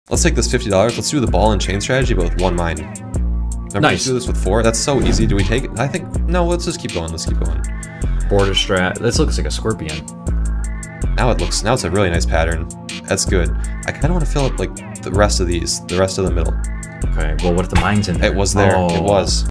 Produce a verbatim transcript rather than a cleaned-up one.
Let's take this fifty dollars. Let's do the ball and chain strategy, but with one mine. Remember, Nice. we do this with four. That's so easy. Do we take it? I think no. Let's just keep going. Let's keep going. Border strat. This looks like a scorpion. Now it looks. Now it's a really nice pattern. That's good. I kind of want to fill up like the rest of these, the rest of the middle. Okay. Well, what if the mine's in there? It was there. Oh. It was.